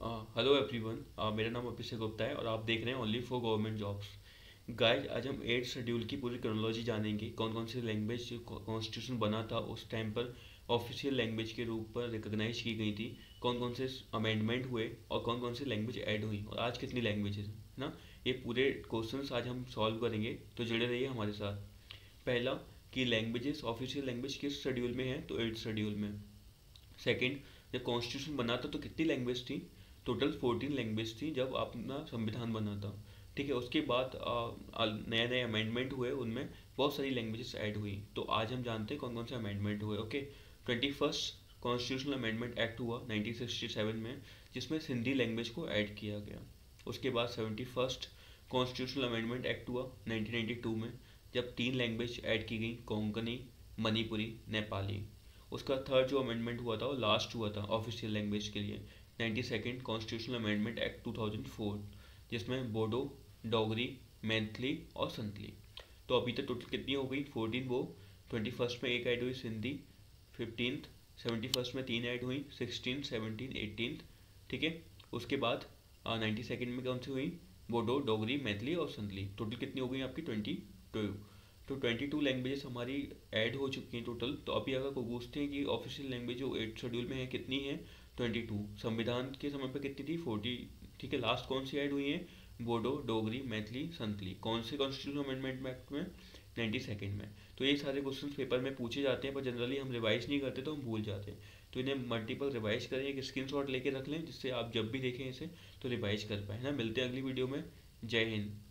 Hello everyone, मेरा नाम अभिषेक गुप्ता है और आप देख रहे हैं only for government jobs. Guys, आज हम 8 शेड्यूल की पूरी क्रोनोलॉजी जानेंगे। कौन कौन सी लैंग्वेज कॉन्स्टिट्यूशन बना था उस टाइम पर ऑफिशियल लैंग्वेज के रूप पर रिकॉग्नाइज की गई थी, कौन कौन से अमेंडमेंट हुए और कौन कौन सी लैंग्वेज ऐड हुई और आज कितनी लैंग्वेजेस है ना। ये पूरे क्वेश्चंस आज हम सॉल्व करेंगे, तो जुड़े रहिए हमारे साथ। पहला, कि लैंग्वेजेस ऑफिशियल लैंग्वेज किस शेड्यूल में है, तो 8 शेड्यूल में। सेकंड, जब कॉन्स्टिट्यूशन बना था तो कितनी लैंग्वेज थी? टोटल 14 लैंग्वेज थी जब अपना संविधान बना था। ठीक है, उसके बाद नए नए अमेंडमेंट हुए, उनमें बहुत सारी लैंग्वेजेस ऐड हुई। तो आज हम जानते हैं कौन कौन से अमेंडमेंट हुए। Okay, 21st constitutional amendment act हुआ 1967 में, जिसमें सिंधी लैंग्वेज को ऐड किया गया। उसके बाद 71st कॉन्स्टिट्यूशनल अमेंडमेंट एक्ट हुआ 1992 में, जब 3 लैंग्वेज ऐड की गई, कोंकणी, मणिपुरी, नेपाली। उसका थर्ड जो अमेंडमेंट हुआ था वो लास्ट हुआ था ऑफिशियल लैंग्वेज के लिए, 92nd कॉन्स्टिट्यूशनल अमेंडमेंट एक्ट 2004, जिसमें बोडो, डोगरी, मैथिली और संतली। तो अभी तक टोटल कितनी हो गई? 14 वो। 21st में एक ऐड हुई सिंधी, 15th, 71st में 3 ऐड हुई, 16, 17, 18। ठीक है, उसके बाद 92nd में कौन सी हुई? बोडो, डोगरी, मैथिली और संतली। टोटल कितनी हो गई आपकी? 22। तो 22 लैंग्वेजेस हमारी ऐड हो चुकी हैं टोटल। तो अभी अगर कोई पूछते हैं कि ऑफिशियल लैंग्वेज जो 8 शेड्यूल में है कितनी है, 22। संविधान के समय पर कितनी थी? 40। ठीक है, लास्ट कौन सी ऐड हुई है? बोडो, डोगरी, मैथिली, संतली। कौन से कॉन्स्टिट्यूशन अमेंडमेंट एक्ट में? 92nd में। तो ये सारे क्वेश्चन पेपर में पूछे जाते हैं, पर जनरली हम रिवाइज नहीं करते तो हम भूल जाते हैं। तो इन्हें मल्टीपल रिवाइज करें, एक स्क्रीनशॉट लेके रख लें, जिससे आप जब भी देखें इसे तो रिवाइज कर पाए ना। मिलते हैं अगली वीडियो में। जय हिंद।